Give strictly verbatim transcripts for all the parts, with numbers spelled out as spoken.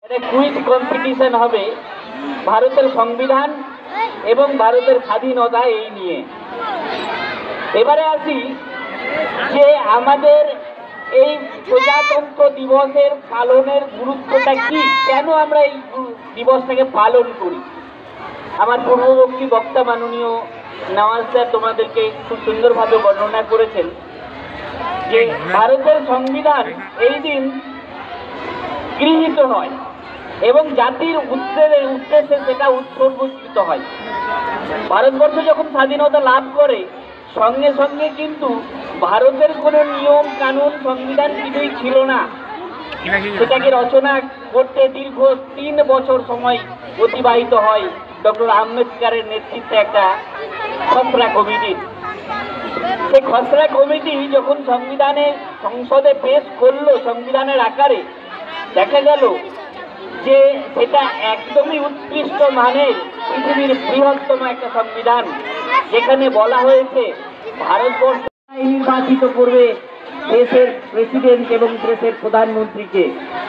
Quiz competition হবে ভারতের সংবিধান এবং ভারতের স্বাধীনতা এই নিয়ে। এবারে আসি যে আমাদের এই প্রজাতন্ত্র দিবসের পালনের গুরুত্বটা কি, কেন আমরা এই দিবসটাকে পালন করি। আমার পূর্ববর্তী বক্তা মাননীয় নওয়াজ স্যার তোমাদেরকে খুব সুন্দরভাবে বর্ণনা করেছেন যে ভারতের সংবিধান এই দিন গৃহীত হয় এবং জাতির উদ্দেশ্যে উদ্দেশ্যে সেটা উৎসর্গীকৃত হয়। ভারতবর্ষ যখন স্বাধীনতা লাভ করে সঙ্গে সঙ্গে কিন্তু ভারতের কোনো নিয়ম কানুন সংবিধান কিছুই ছিল না। সেটাকে রচনা করতে দীর্ঘ তিন বছর সময় অতিবাহিত হয় ডক্টর আম্বেদকরের নেতৃত্বে একটা খসড়া কমিটির। সেই খসড়া কমিটি যখন সংবিধানের সংসদে পেশ করলো সংবিধানের আকারে, দেখা গেল যে সেটা একদমই উৎকৃষ্ট মানের পৃথিবীর বৃহত্তম একটা সংবিধান, যেখানে বলা হয়েছে ভারতবর্ষ নির্বাচিত করবে দেশের প্রেসিডেন্ট এবং দেশের প্রধানমন্ত্রীকে।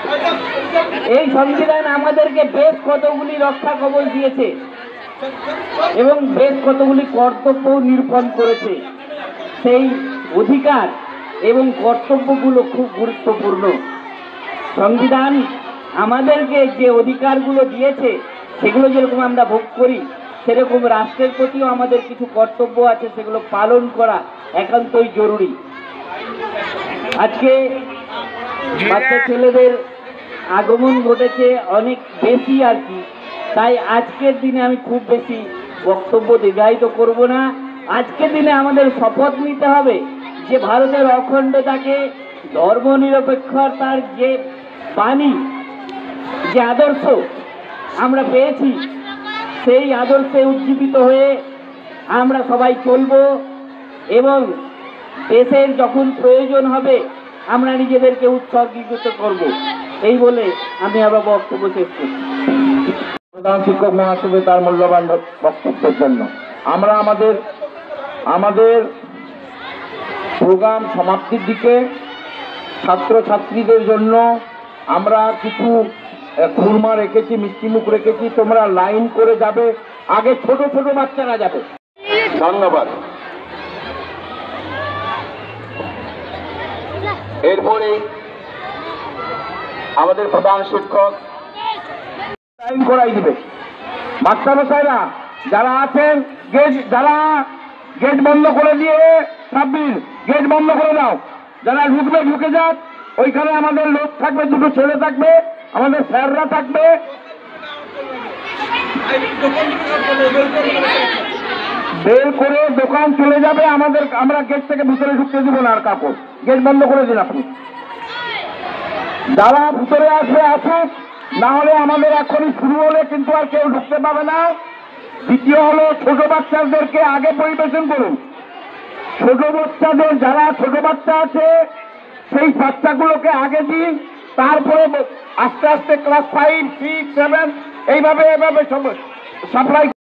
এই সংবিধান আমাদেরকে বেশ কতগুলি রক্ষা কবচ দিয়েছে এবং বেশ কতগুলি কর্তব্য নিরূপণ করেছে। সেই অধিকার এবং কর্তব্যগুলো খুব গুরুত্বপূর্ণ। সংবিধান আমাদেরকে যে অধিকারগুলো দিয়েছে সেগুলো যেরকম আমরা ভোগ করি, সেরকম রাষ্ট্রের প্রতিও আমাদের কিছু কর্তব্য আছে, সেগুলো পালন করা একান্তই জরুরি। আজকে বাচ্চা ছেলেদের আগমন ঘটেছে অনেক বেশি আর কি, তাই আজকের দিনে আমি খুব বেশি বক্তব্য দীর্ঘায়িত করব না। আজকের দিনে আমাদের শপথ নিতে হবে যে ভারতের অখণ্ডতাকে, ধর্মনিরপেক্ষতার যে বাণী, যে আদর্শ আমরা পেয়েছি, সেই আদর্শে উজ্জীবিত হয়ে আমরা সবাই চলব এবং দেশের যখন প্রয়োজন হবে আমরা নিজেদেরকে উৎসর্গীকৃত করব। এই বলে আমি আবার বক্তব্য শেষ করছি। প্রধান শিক্ষক মহাসভা তার মূল্যবান বক্তব্যের জন্য আমরা আমাদের আমাদের প্রোগ্রাম সমাপ্তির দিকে ছাত্রছাত্রীদের জন্য আমরা কিছু খুরমা রেখেছি, মিষ্টিমুখ রেখেছি, তোমরা লাইন করে যাবে, আগে ছোট ছোট বাচ্চারা যাবে। ধন্যবাদ। এরপরে আমাদের প্রধান শিক্ষক লাইন করাই দিবে। মাস্টারমশাইরা যারা আছেন, গেট যারা গেট বন্ধ করে দিয়ে, সাব্বির গেট বন্ধ করে দাও, যারা ঢুকবে ঢুকে যাক। ওইখানে আমাদের লোক থাকবে, দুটো ছেলে থাকবে, আমাদের স্যাররা থাকবে। বের করে দোকান চলে যাবে, আমাদের আমরা গেট থেকে ভিতরে ঢুকতে দিব না আর কাপড়। গেট বন্ধ করে দিন আপনি। যারা ভিতরে আসবে আসুক, না হলে আমাদের এখনই শুরু হলে কিন্তু আর কেউ ঢুকতে পাবে না। দ্বিতীয় হলো ছোট বাচ্চাদেরকে আগে পরিবেশন করুন। ছোট বাচ্চাদের যারা ছোট বাচ্চা আছে সেই বাচ্চাগুলোকে আগে দিন, তারপরে আস্তে আস্তে ক্লাস ফাইভ সিক্স সেভেন এইভাবে এভাবে সাপ্লাই